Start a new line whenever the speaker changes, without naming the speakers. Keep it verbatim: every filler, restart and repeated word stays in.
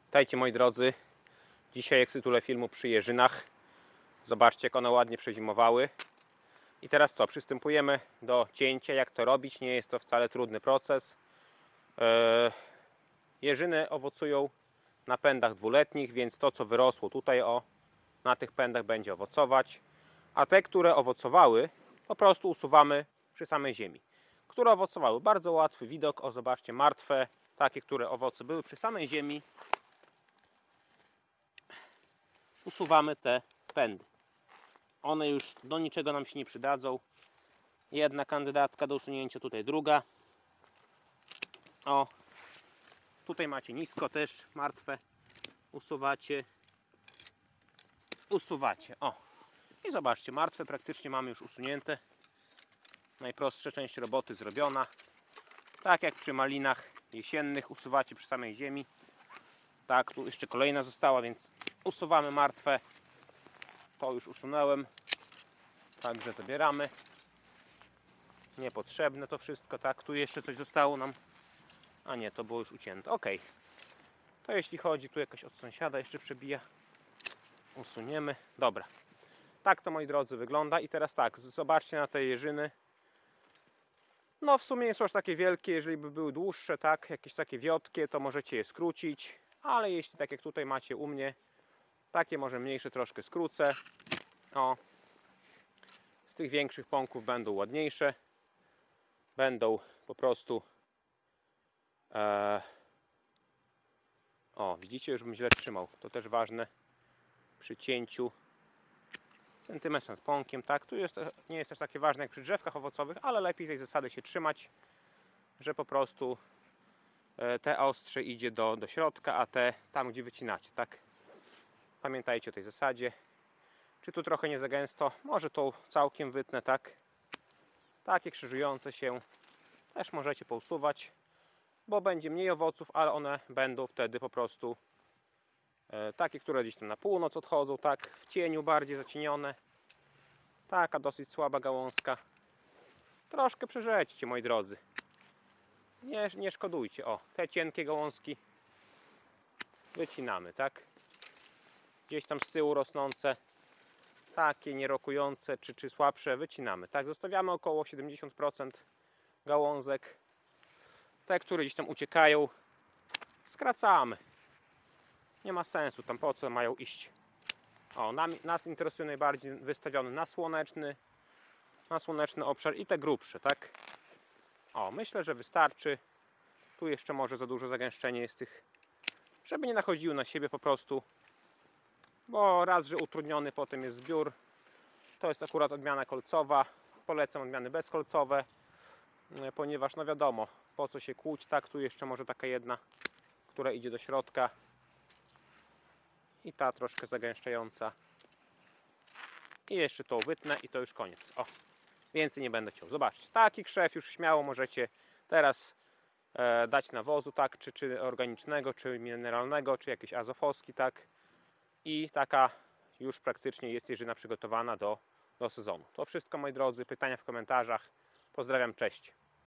Witajcie moi drodzy. Dzisiaj jak w tytule filmu przy jeżynach. Zobaczcie jak one ładnie przezimowały. I teraz co? Przystępujemy do cięcia. Jak to robić? Nie jest to wcale trudny proces. Jeżyny owocują na pędach dwuletnich, więc to co wyrosło tutaj o na tych pędach będzie owocować. A te, które owocowały, po prostu usuwamy przy samej ziemi. Które owocowały? Bardzo łatwy widok. O, zobaczcie, martwe. Takie, które owoce były przy samej ziemi. Usuwamy te pędy. One już do niczego nam się nie przydadzą. Jedna kandydatka do usunięcia, tutaj druga. O, tutaj macie nisko też martwe. Usuwacie. Usuwacie. O. I zobaczcie, martwe praktycznie mamy już usunięte. Najprostsza część roboty zrobiona. Tak jak przy malinach jesiennych usuwacie przy samej ziemi. Tak, tu jeszcze kolejna została, więc usuwamy martwe. To już usunąłem. Także zabieramy. Niepotrzebne to wszystko, tak? Tu jeszcze coś zostało nam. A nie, to było już ucięte. Ok. To jeśli chodzi, tu jakaś od sąsiada jeszcze przebija. Usuniemy. Dobra. Tak to moi drodzy wygląda. I teraz tak, zobaczcie na te jeżyny. No w sumie nie są aż takie wielkie. Jeżeli by były dłuższe, tak, jakieś takie wiotkie, to możecie je skrócić. Ale jeśli tak jak tutaj macie u mnie, takie może mniejsze troszkę skrócę. O. Z tych większych pąków będą ładniejsze. Będą po prostu e... o, widzicie, już bym źle trzymał. To też ważne przy cięciu. Centymetr nad pąkiem, tak? Tu jest, nie jest też takie ważne jak przy drzewkach owocowych, ale lepiej tej zasady się trzymać, że po prostu te ostrze idzie do, do środka, a te tam gdzie wycinacie, tak? Pamiętajcie o tej zasadzie. Czy tu trochę nie za gęsto? Może to całkiem wytnę, tak? Takie krzyżujące się też możecie pousuwać, bo będzie mniej owoców, ale one będą wtedy po prostu e, takie, które gdzieś tam na północ odchodzą, tak? W cieniu bardziej zacienione. Taka dosyć słaba gałązka. Troszkę przeżećcie, moi drodzy. Nie, nie szkodujcie. O, te cienkie gałązki wycinamy, tak? Gdzieś tam z tyłu rosnące, takie nierokujące czy, czy słabsze wycinamy, tak? Zostawiamy około siedemdziesiąt procent gałązek. Te, które gdzieś tam uciekają, skracamy. Nie ma sensu, tam po co mają iść. O, nam, nas interesuje najbardziej wystawiony na słoneczny, na słoneczny obszar i te grubsze, tak? O, myślę, że wystarczy. Tu jeszcze może za dużo zagęszczenie jest tych, żeby nie nachodziły na siebie po prostu. Bo raz, że utrudniony potem jest zbiór. To jest akurat odmiana kolcowa. Polecam odmiany bezkolcowe, ponieważ no wiadomo, po co się kłuć, tak? Tu jeszcze może taka jedna, która idzie do środka. I ta troszkę zagęszczająca. I jeszcze tą wytnę i to już koniec. O, więcej nie będę ciął. Zobaczcie, taki krzew już śmiało możecie teraz e, dać nawozu, tak? Czy, czy organicznego, czy mineralnego, czy jakieś azofowski, tak? I taka już praktycznie jest jeżyna przygotowana do, do sezonu. To wszystko moi drodzy, pytania w komentarzach. Pozdrawiam, cześć.